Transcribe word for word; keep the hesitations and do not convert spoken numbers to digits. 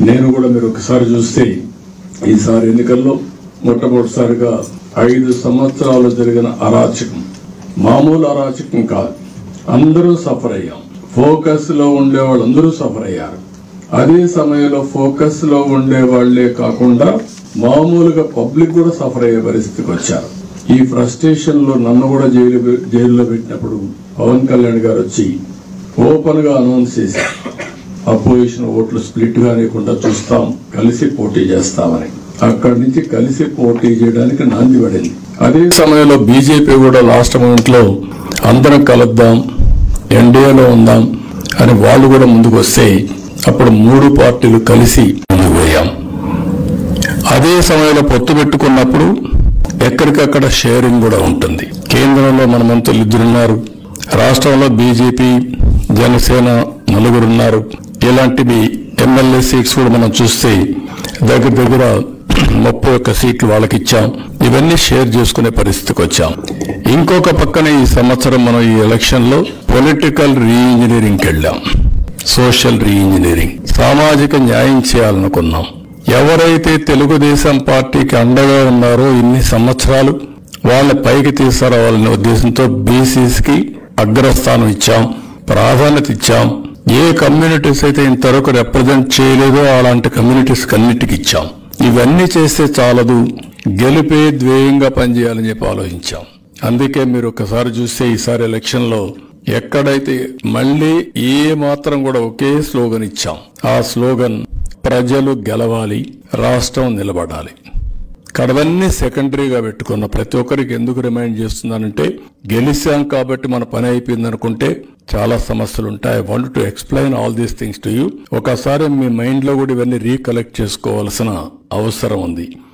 నేను కూడా మీరు ఒకసారి చూస్తే ఈసారి ఎన్నికల్లో మొట్టమొదటిసారిగా ఐదు సంవత్సరాలు జరిగిన అరాచకం మామూలు అరాచకం కాదు. అందరూ సఫర్ అయ్యాం. ఫోకస్ లో ఉండే వాళ్ళందరూ సఫర్ అయ్యారు. అదే సమయంలో ఫోకస్ లో ఉండే వాళ్లే కాకుండా మామూలుగా పబ్లిక్ కూడా సఫర్ అయ్యే పరిస్థితికి వచ్చారు. ఈ ఫ్రస్ట్రేషన్ లో నన్ను కూడా జైలు జైల్లో పెట్టినప్పుడు పవన్ కళ్యాణ్ గారు వచ్చి ఓపెన్ గా అనౌన్స్ చేశారు, అపోజిషన్ ఓట్లు స్ప్లిట్ గా లేకుండా చూస్తాం, కలిసి పోటీ చేస్తామని. అక్కడి నుంచి కలిసి పోటీ చేయడానికి నాంది పడింది. అదే సమయంలో బీజేపీ కూడా లాస్ట్ మూమెంట్ లో అందరం కలుద్దాం, ఎన్డీఏలో ఉందాం అని వాళ్ళు కూడా ముందుకు వస్తే అప్పుడు మూడు పార్టీలు కలిసి ముందుకు పోయాం. అదే సమయంలో పొత్తు పెట్టుకున్నప్పుడు ఎక్కడికక్కడ షేరింగ్ కూడా ఉంటుంది. కేంద్రంలో మన మంత్రులు ఇద్దరున్నారు, రాష్ట్రంలో బీజేపీ జనసేన నలుగురున్నారు. ఇలాంటివి ఎమ్మెల్యే సీట్స్ కూడా మనం చూస్తే దగ్గర దగ్గర ముప్పై ఒక్క సీట్లు వాళ్ళకి ఇచ్చాం. ఇవన్నీ షేర్ చేసుకునే పరిస్థితికి వచ్చాం. ఇంకొక పక్కన ఈ సంవత్సరం మనం ఈ ఎలక్షన్ లో పొలిటికల్ రీఇంజనీరింగ్కి వెళ్ళాం. సోషల్ రీఇంజనీరింగ్, సామాజిక న్యాయం చేయాలనుకున్నాం. ఎవరైతే తెలుగుదేశం పార్టీకి అండగా ఉన్నారో ఇన్ని సంవత్సరాలు వాళ్ళ పైకి తీసుకురావాలనే ఉద్దేశంతో బీసీస్కి అగ్రస్థానం ఇచ్చాం, ప్రాధాన్యత ఇచ్చాం. ఏ కమ్యూనిటీస్ అయితే ఇంతవరకు రిప్రజెంట్ చేయలేదో అలాంటి కమ్యూనిటీస్ అన్నిటికి ఇచ్చాం. ఇవన్నీ చేస్తే చాలదు, గెలిపే ధ్యేయంగా పనిచేయాలని చెప్పి ఆలోచించాం. అందుకే మీరు ఒకసారి చూస్తే ఈసారి ఎలక్షన్ లో ఎక్కడైతే మళ్లీ ఏ మాత్రం కూడా ఒకే స్లోగన్ ఇచ్చాం. ఆ స్లోగన్ ప్రజలు గెలవాలి, రాష్ట్రం నిలబడాలి. కడవన్నీ సెకండరీగా పెట్టుకున్న ప్రతి ఒక్కరికి ఎందుకు రిమైండ్ చేస్తున్నానంటే గెలిచాం కాబట్టి మన పని అయిపోయింది అనుకుంటే చాలా సమస్యలు ఉంటాయి. I want to explain all these things to you. ఒకసారి మీ మైండ్ లో కూడా ఇవన్నీ రీకలెక్ట్ చేసుకోవాల్సిన అవసరం ఉంది.